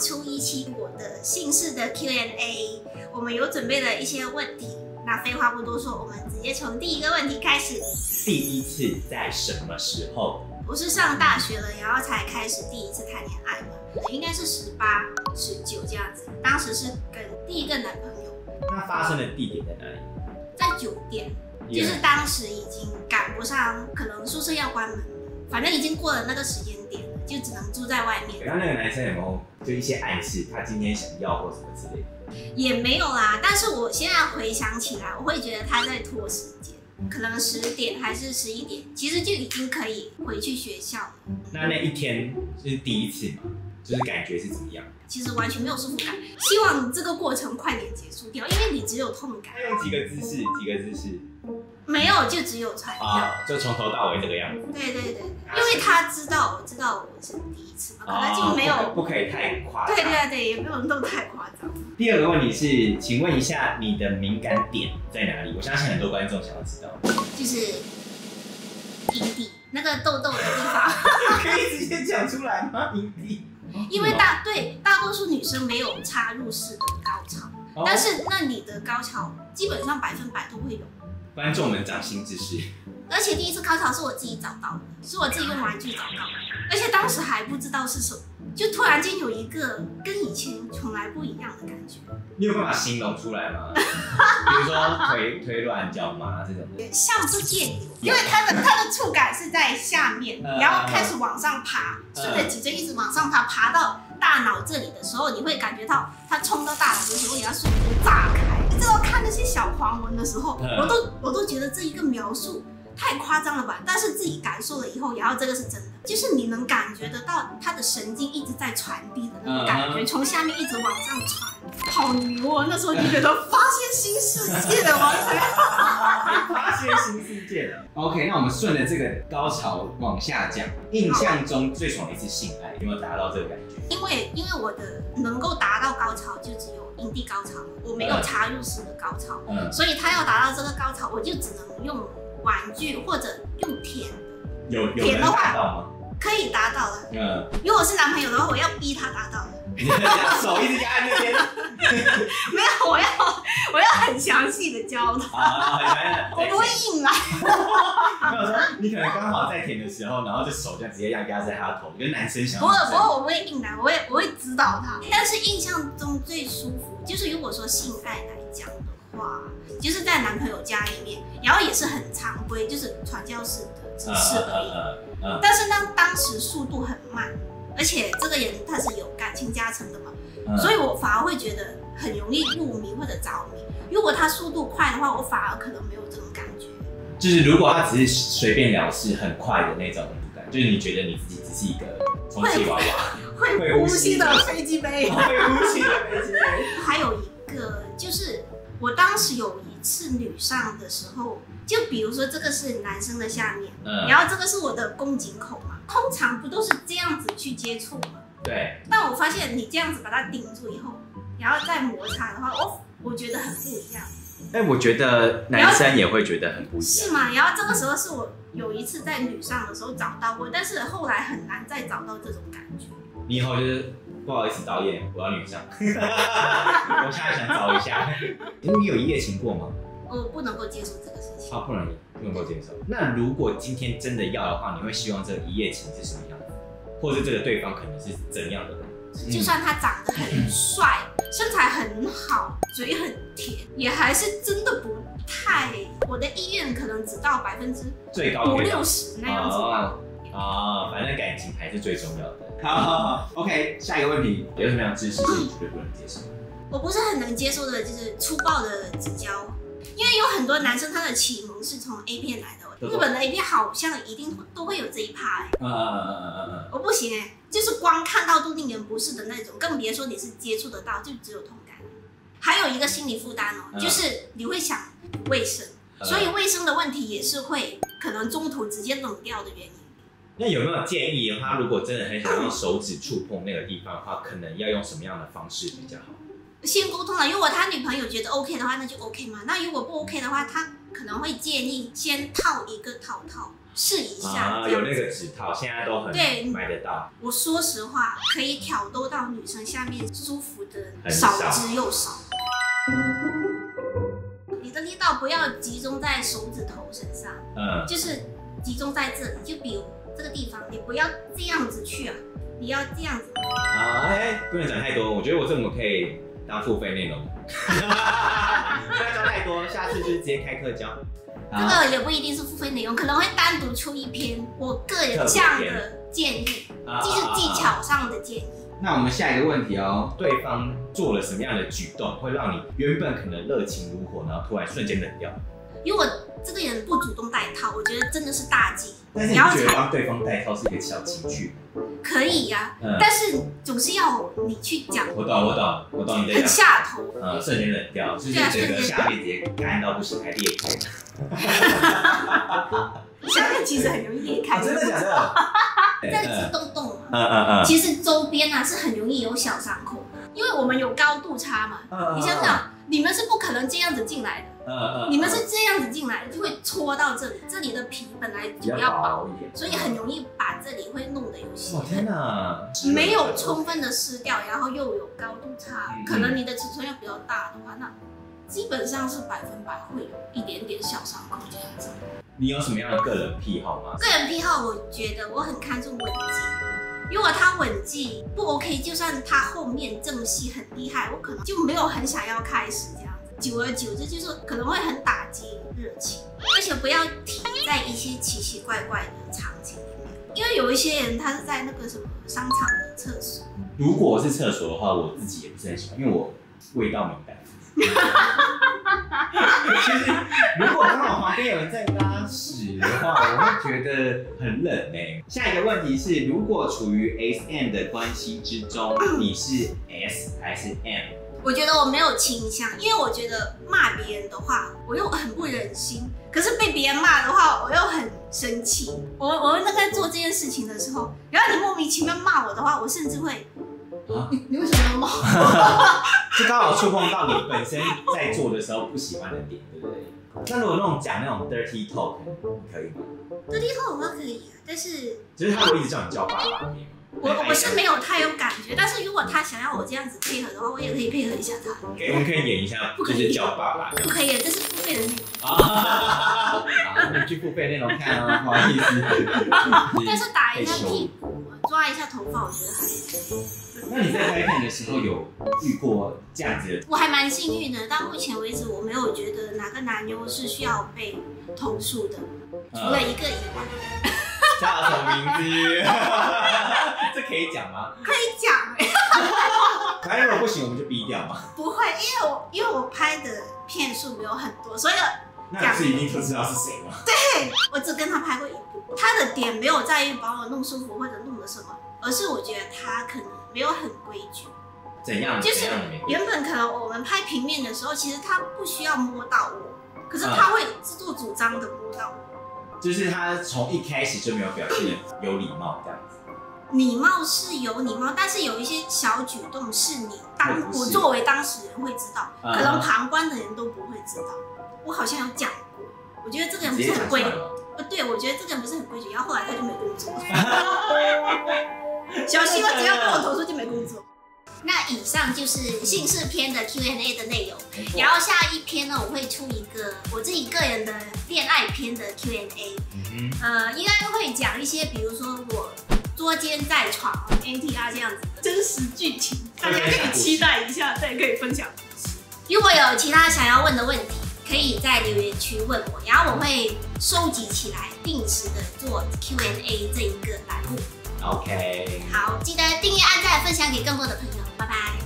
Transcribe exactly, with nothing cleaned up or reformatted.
出一期我的姓氏的 Q and A， 我们有准备了一些问题。那废话不多说，我们直接从第一个问题开始。 第一次在什么时候？ 我是上大学了，然后才开始第一次谈恋爱嘛，应该是十八、十九这样子。当时是跟第一个男朋友。 那发生的地点在哪里？ 在酒店，就是当时已经赶不上，可能宿舍要关门了，反正已经过了那个时间点了，就只能住在外面。 然后那个男生有没有就一些暗示，他今天想要或什么之类的？ 也没有啦，但是我现在回想起来，我会觉得他在拖时间，可能十点还是十一点，其实就已经可以回去学校了。 那那一天就是第一次嘛，就是感觉是怎么样？ 其实完全没有舒服感，希望这个过程快点结束掉，因为你只有痛感。 他用几个姿势？几个姿势？ 没有，就只有传啊，就从头到尾这个样子。 对对对，因为他知道，我知道我是第一次嘛，可能就没有， 不可以太夸张。 对对对，也不能都太夸张。 第二个问题是，请问一下你的敏感点在哪里？我相信很多观众想要知道。 就是阴蒂那个痘痘的地方。 可以直接讲出来吗？阴蒂？ 因为大对大多数女生没有插入式的高潮，哦、但是那你的高潮基本上百分百都会有。 观众们掌心之事。 而且第一次高潮是我自己找到的，是我自己用玩具找到的，而且当时还不知道是什么，就突然间有一个跟以前从来不一样的感觉。 你有办法形容出来吗？比如说腿腿软脚麻这种的， 像是电流，因为它的它的触感是在下面，然后开始往上爬，顺着脊椎一直往上爬，爬到大脑这里的时候，你会感觉到它冲到大脑的时候，也要瞬间炸开。你知道看那些小黄文的时候，我都我都觉得这一个描述太夸张了吧？但是自己感受了以后，然后这个是真的，就是你能感觉得到它的神经一直在传递的那种感觉，从下面一直往上传，好牛啊！那时候就觉得发现新世界的王才， 发现新世界的。OK， 那我们顺着这个高潮往下讲，印象中最爽的一次性爱有没有达到这个感觉？ 因为因为我的能够达到高潮就只有阴蒂高潮，我没有插入式的高潮，嗯、所以他要达到这个高潮，我就只能用玩具或者用舔的。有有能达到吗？ 可以达到了。 嗯， 如果是男朋友的话，我要逼他达到了。 手一直压在那边。 没有，我要我要很详细的教他。啊，我不会硬来。 没有说，你可能刚好在舔的时候，然后就手这样直接压压在他的头，跟男生想。 不会不会，我不会硬来，我会我会指导他。但是印象中最舒服，就是如果说性爱来讲的话，就是在男朋友家里面，然后也是很常规，就是传教士的姿势而已。嗯嗯、但是呢，当时速度很慢。而且这个人他是有感情加成的嘛，嗯、所以我反而会觉得很容易入迷或者着迷。如果他速度快的话，我反而可能没有这种感觉。 就是如果他只是随便了事、很快的那种感，就是你觉得你自己只是一个充气娃娃， 会会呼吸的飞机杯， 会呼吸的飞机杯。 还有一个就是我当时有一次女上的时候，就比如说这个是男生的下面，嗯、然后这个是我的宫颈口嘛。通常不都是这样子去接触吗？ 对。 但我发现你这样子把它顶住以后，然后再摩擦的话，我我觉得很不一样。 哎、欸，我觉得男生也会觉得很不一样。 是吗？然后这个时候是我有一次在女上的时候找到过，但是后来很难再找到这种感觉。 你以后就是不好意思，导演，我要女上。我现在想找一下。你有一夜情过吗？ 我不能够接受这个事情。 啊，不能不能够接受。那如果今天真的要的话，你会希望这个一夜情是什么样子，或者这个对方可能是怎样的人？ 嗯、就算他长得很帅，身材很好，嘴很甜，也还是真的不太。我的意愿可能只到百分之最高五六十那样子吧。 啊、哦，反正感情还是最重要的。好好好 ，OK， 下一个问题，有什么样的知识是你绝对不能接受？ 我不是很能接受的，就是粗暴的指交。因为有很多男生他的启蒙是从 A 片来的，日本的 A 片好像一定都会有这一趴哎、欸，嗯嗯嗯嗯嗯，我不行哎、欸，就是光看到都令人不适的那种，更别说你是接触得到，就只有痛感。还有一个心理负担哦，就是你会想卫生，所以卫生的问题也是会可能中途直接冷掉的原因。 那有没有建议，他如果真的很想用手指触碰那个地方的话，可能要用什么样的方式比较好？ 先沟通了，如果他女朋友觉得 OK 的话，那就 OK 嘛。那如果不 OK 的话，他可能会建议先套一个套套， 试一下。 啊，有那个指套，现在都很对买得到。 我说实话，可以挑逗到女生下面舒服的很少少之又少。你的力道不要集中在手指头身上， 嗯， 就是集中在这里，就比如这个地方，你不要这样子去啊，你要这样子。 啊，哎，不能讲太多，我觉得我这么可以当付费内容。不要教太多，下次就是直接开课教。 这个也不一定是付费内容，可能会单独出一篇我个人这样的建议，这是技巧上的建议。 那我们下一个问题哦，对方做了什么样的举动，会让你原本可能热情如火，然后突然瞬间冷掉？ 如果这个人不主动戴套，我觉得真的是大忌。 但是你觉得帮对方戴套是一个小情趣？ 可以呀、啊，嗯、但是总是要你去讲。 我懂，我懂，我懂你在讲。 很下头。 呃，瞬间冷掉，就是整个下面直接干到不行，还裂开。 下面其实很容易裂开。 哦、真的假的？ 在这洞洞嘛， 嗯嗯嗯， 其实周边啊是很容易有小伤口的，因为我们有高度差嘛。 嗯嗯、 你想想，你们是不可能这样子进来的。 嗯嗯， 你们是这样子进来，就会戳到这里，这里的皮本来比较薄一点，所以很容易把这里会弄得有些。 哇天哪！ 没有充分的湿掉，然后又有高度差，嗯、可能你的尺寸又比较大的话，那基本上是百分百会有一点点小伤口这样子。 你有什么样的个人癖好吗？ 个人癖好，我觉得我很看重吻技。如果他吻技不 OK， 就算他后面正戏很厉害，我可能就没有很想要开始这样。久而久之，就是可能会很打击热情，而且不要停在一些奇奇怪怪的场景里面，因为有一些人他是在那个什么商场的厕所。 如果是厕所的话，我自己也不是很喜欢，因为我味道敏感。其实如果刚好旁边有人在拉屎的话，我会觉得很冷哎、欸。下一个问题是，如果处于 S M 的关系之中，你是 S 还是 M？ 我觉得我没有倾向，因为我觉得骂别人的话，我又很不忍心；可是被别人骂的话，我又很生气。我我那在做这件事情的时候，然后你莫名其妙骂我的话，我甚至会，啊、你你为什么要骂我？ 就刚好触碰到你本身在做的时候不喜欢的点，对不对？那如果那种讲那种 dirty talk， 可以吗 ？dirty talk 的话可以啊，但是就是他会一直叫你叫爸爸，可以吗？ 我我是没有太有感觉，但是如果他想要我这样子配合的话，我也可以配合一下他。 Okay, 我们可以演一下，就是叫爸爸。 不可以，这是付费的内容。 啊，好，你去付费内容看哦，不好意思。 但是打一下屁股，抓一下头发，我觉得还可以。 那你在拍片的时候有遇过这样子的？ 我还蛮幸运的，到目前为止我没有觉得哪个男优是需要被投诉的，除了一个以外。 叫什么名字？这可以讲吗？ 可以讲哎、欸。 反正如果不行，我们就逼掉嘛。 不会，因为我因为我拍的片数没有很多，所以那你是一定都知道是谁吗？ 对，我只跟他拍过一部。他的点没有在于把我弄舒服或者弄的什么，而是我觉得他可能没有很规矩。 怎样？ 就是原本可能我们拍平面的时候，其实他不需要摸到我，可是他会自作主张的摸到我。就是他从一开始就没有表现的有礼貌这样子。 礼貌是有礼貌，但是有一些小举动是你当我作为当事人会知道，可能旁观的人都不会知道。我好像有讲过，我觉得这个人不是很规矩。呃，对，我觉得这个人不是很规矩，然后后来他就没工作。小希望只要跟我投诉就没工作。那以上就是姓氏篇的 Q and A 的内容，然后下一篇呢，我会出一个我自己个人的恋爱篇的 Q and A， 嗯、呃，应该会讲一些，比如说我捉奸在床 N T R 这样子真实剧情，大家可以期待一下，对，可以分享。如果有其他想要问的问题，可以在留言区问我，然后我会收集起来，定时的做 Q and A 这一个栏目。 OK， 好，记得订阅、按赞、分享给更多的朋友，拜拜。